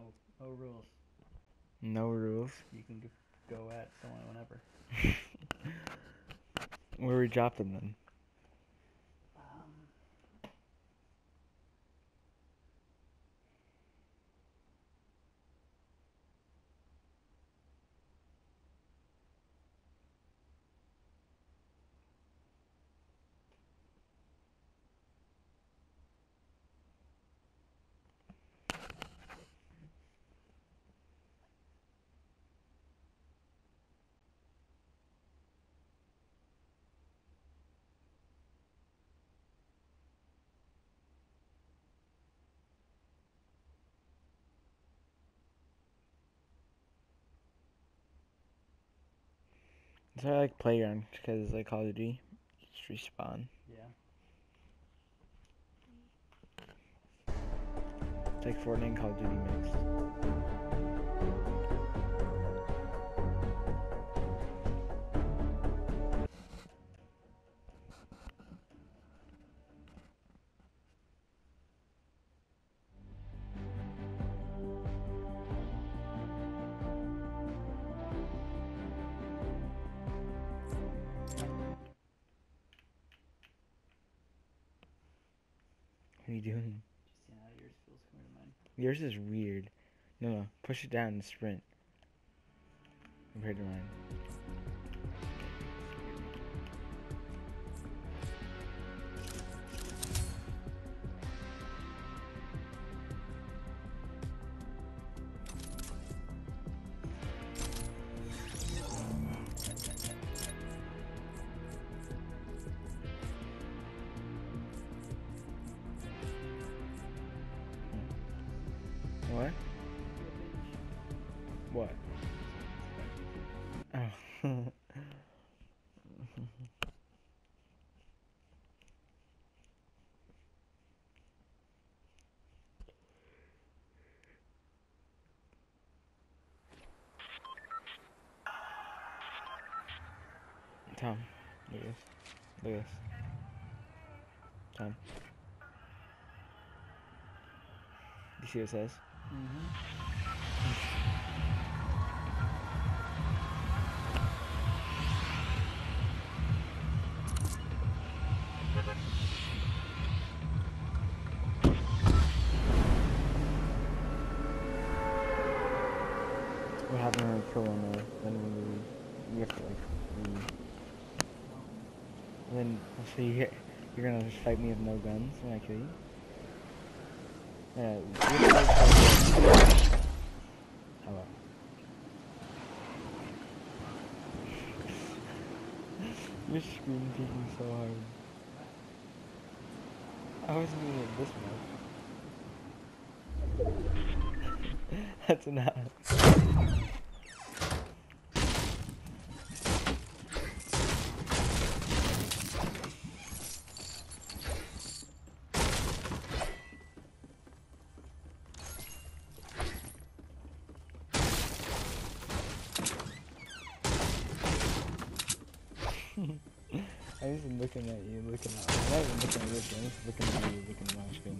no rules. No rules. You can go at someone whenever. Where we dropping then? It's like Playground because it's like Call of Duty. Just respawn. Yeah. It's like Fortnite and Call of Duty mixed. What are you doing? Just seeing how yours feels compared to mine. Yours is weird. No, push it down and sprint. Compared to mine. What? What? Oh. Tom, look at this. Look at this. Tom. You see what it says? What happened when we kill one another? Then we have to like leave. And then so you're gonna just fight me with no guns when I kill you? Yeah. How about? Your screen peeking so hard. I wasn't doing it this much. That's enough. I'm just looking at you, I'm not even looking at your screen, I'm just looking at you, looking at my screen.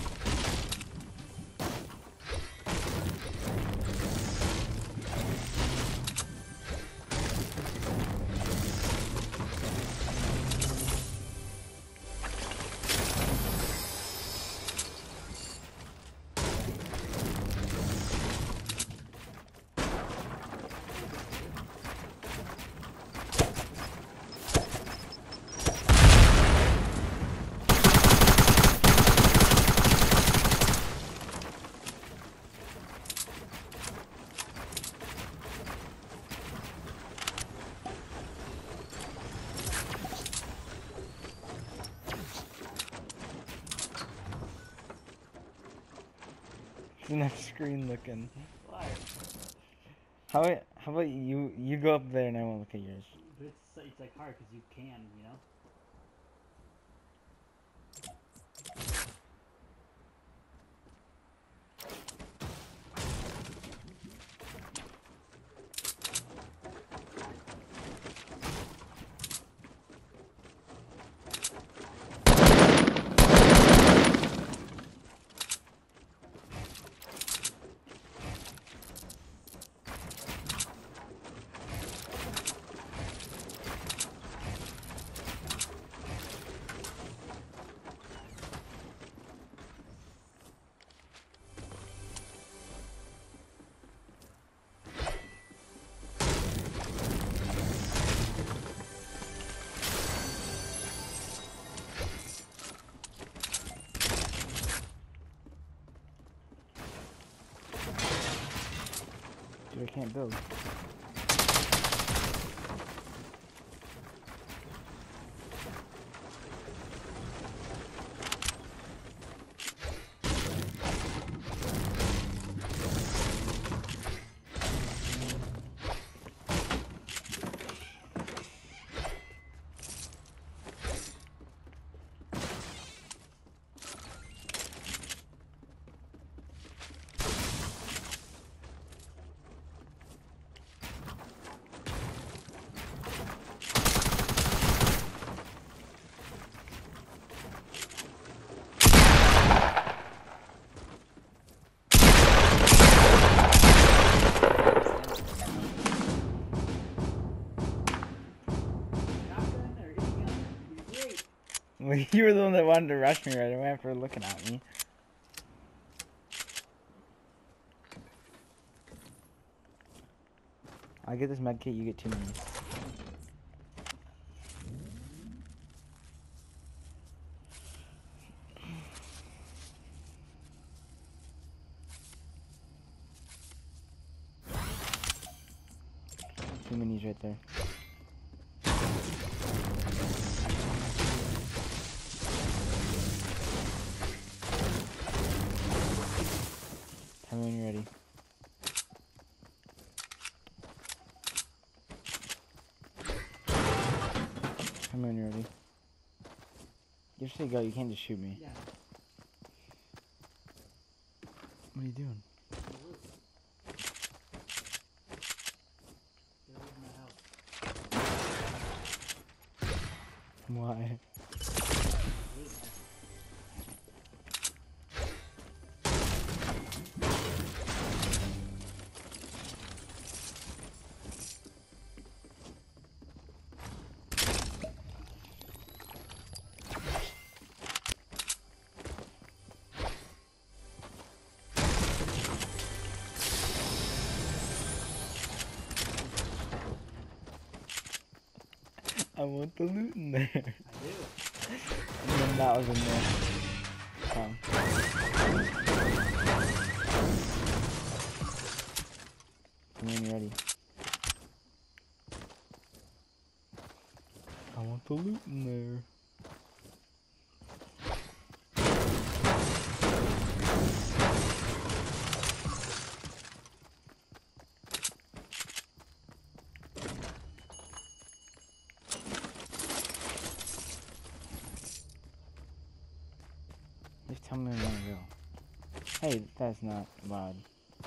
Enough screen looking. Why? How about you go up there and I won't look at yours. But it's like hard because you can, you know? Dude, I can't build. Shotgun or any gun would be great. Well, you were the one that wanted to rush me right away after looking at me. I get this med kit, you get 2 minis. Two minis right there. Tell me when you're ready. Tell me when you're ready. You have to go, you can't just shoot me. Yeah. What are you doing? Get away from my house. Why? I want the loot in there. I do. And then that was in there. Come. Come when you're ready. I want the loot in there. Just tell me when you want to go. Hey, that's not loud.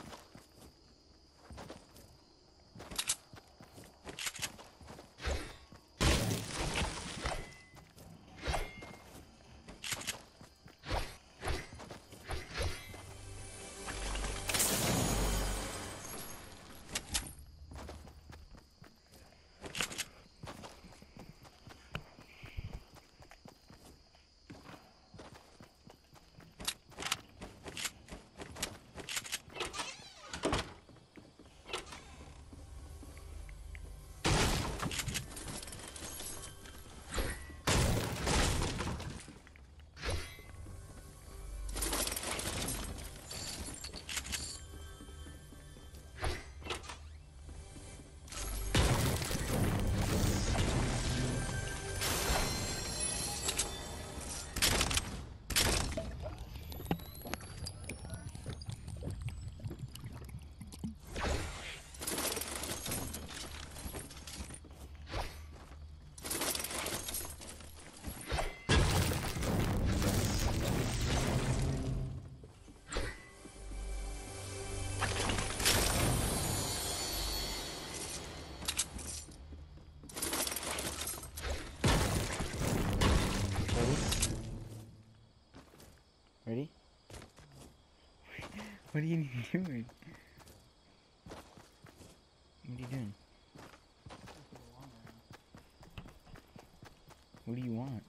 Ready? What are you doing? What are you doing? What do you want?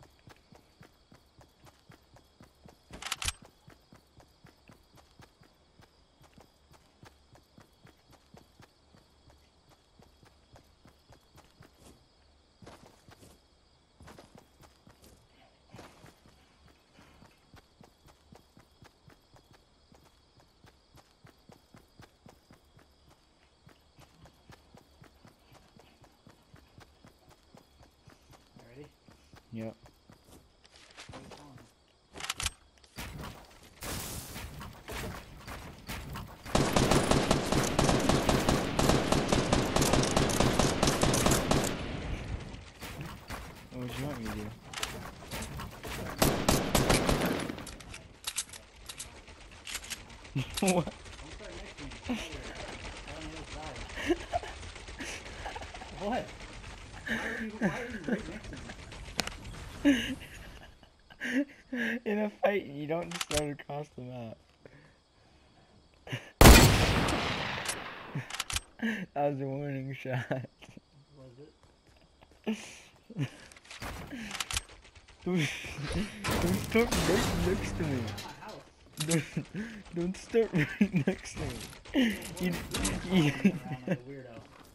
Yep. What are you calling? What would you want me to do? What? Don't start next to me. Right on the other side. What? Why are you right next to me? In a fight, you don't just start across the map. That was a warning shot. Was it? Don't start right next to me. My house. Don't start right next to me. You, Following me around like a weirdo.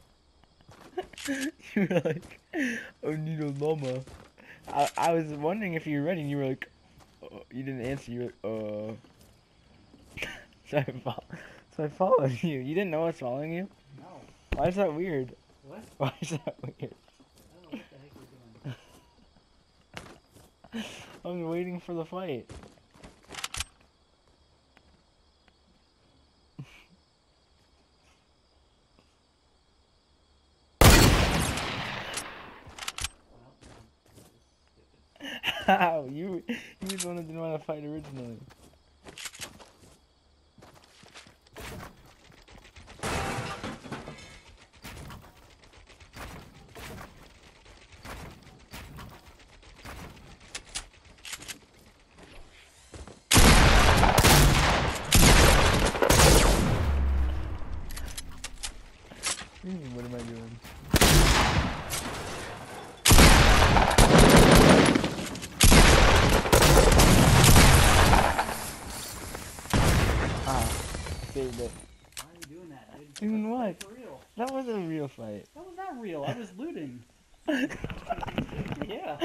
you were like, I need a llama. I was wondering if you were ready, and you were like, you didn't answer. You were so I followed you. You didn't know I was following you? No. Why is that weird? What? Why is that weird? I don't know what the heck you're doing. I'm waiting for the fight. How? You were the one that didn't want to fight originally. What am I doing? Saved it. Why are you doing that, dude? Doing Let's what? fight for real. That wasn't a real fight. That was not real. I was looting. Yeah.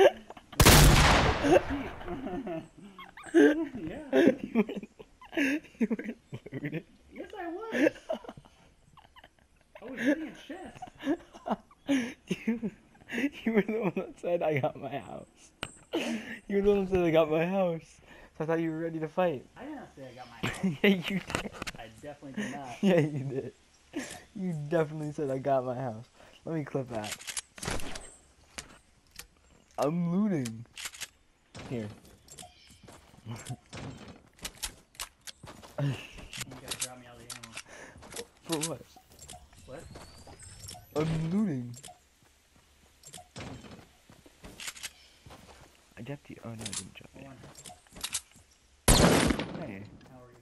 Yeah. You weren't looting. Yes, I was. I was getting a chest. You were the one that said I got my house. You were the one that said I got my house. So I thought you were ready to fight. I did not say I got my house. Yeah, you did. I definitely did not. Yeah, you did. You definitely said I got my house. Let me clip that. I'm looting. Here. You gotta drop me out of the ammo. For what? What? I'm looting. I got the. Oh no, I didn't drop it. Hold on. Hey. How are you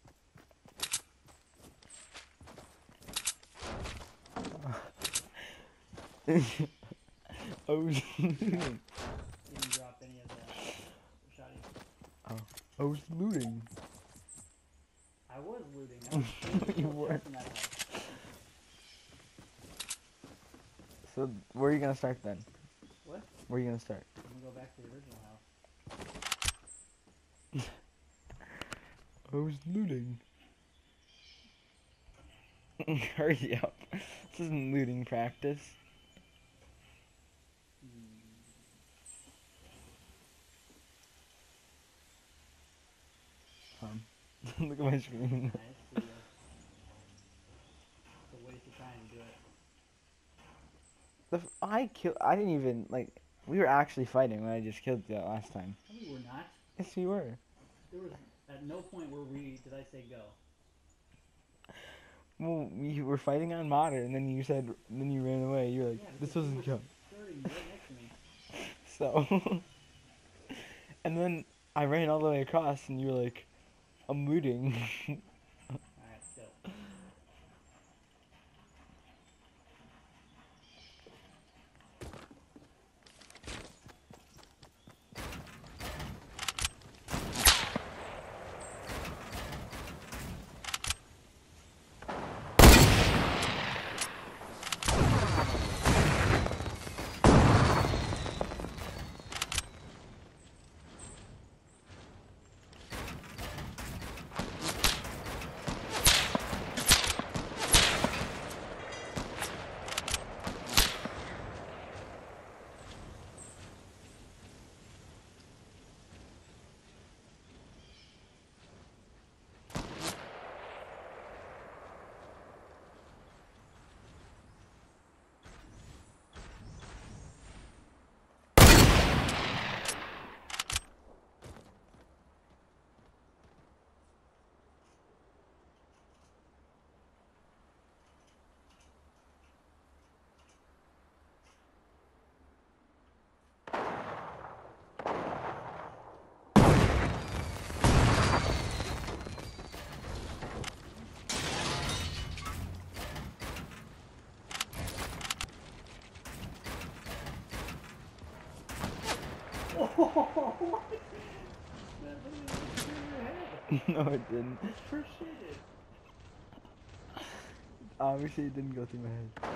I was looting. You didn't drop any of the shotty. I was looting. I was looting. I was You weren't. in that house. So where are you gonna start then? What? Where are you gonna start? I'm gonna go back to the original house. I was looting. Hurry up. This isn't looting practice. Look at my screen. I see ya. It's a waste of time to do it. I didn't even, like, we were actually fighting when I just killed you last time. No, we were not. Yes, we were. There was at no point did I say go. Well, we were fighting on modern, and then you ran away. You were like, Yeah, this because wasn't you were jump. starting right next to me. So, and then I ran all the way across, and you were like, I'm looting. Alright, go. what? That literally went through your head. No, it didn't. For sure did. Obviously, it didn't go through my head.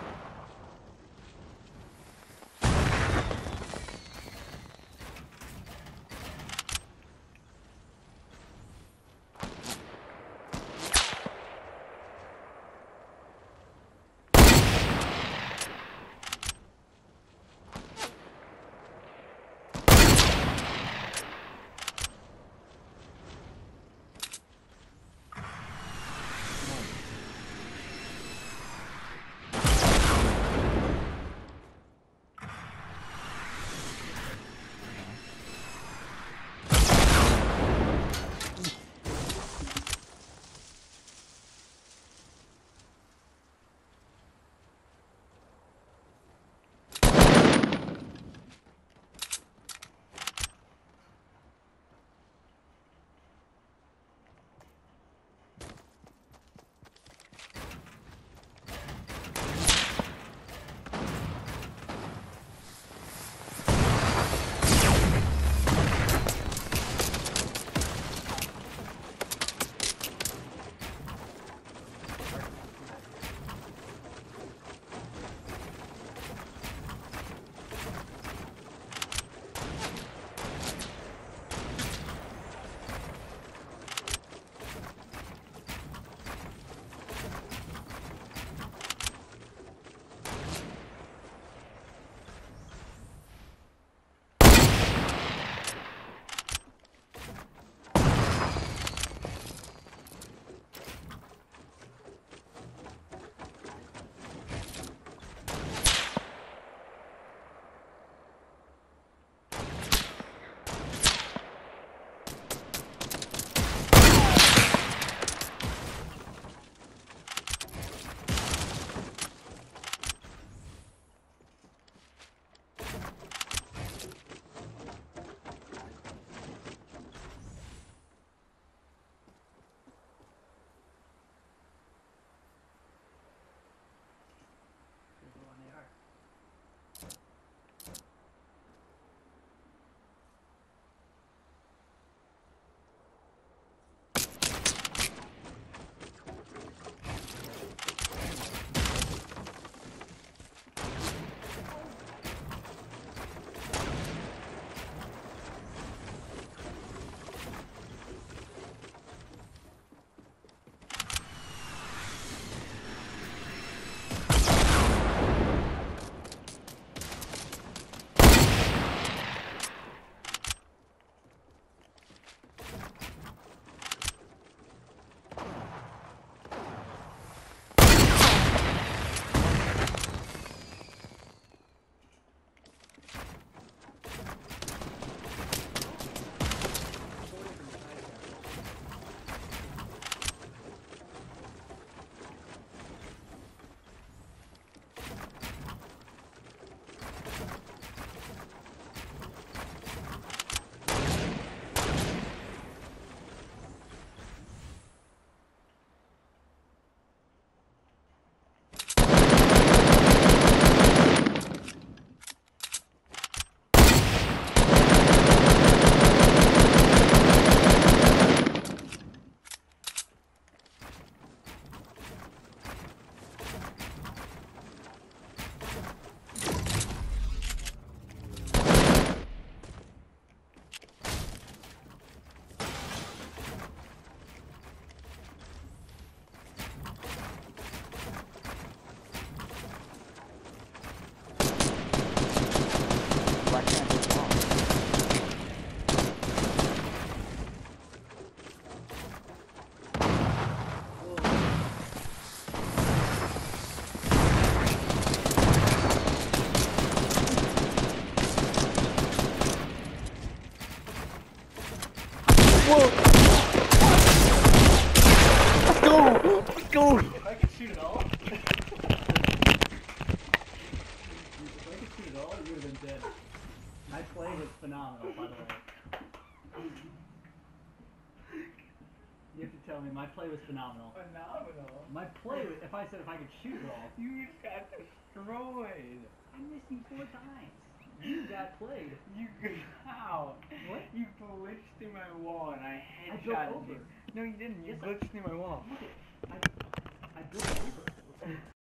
Whoa! Let's go! Let's go! If I could shoot it all. If I could shoot it all, you would have been dead. My play was phenomenal, by the way. You have to tell me, my play was phenomenal. Phenomenal. My play, if I said if I could shoot it all, You just got destroyed. I missed you 4 times. You got played. You how? What? glitched through my wall and I I built headshotted over. you. No, you didn't. You Yes, I- glitched through my wall. Look at, I built over.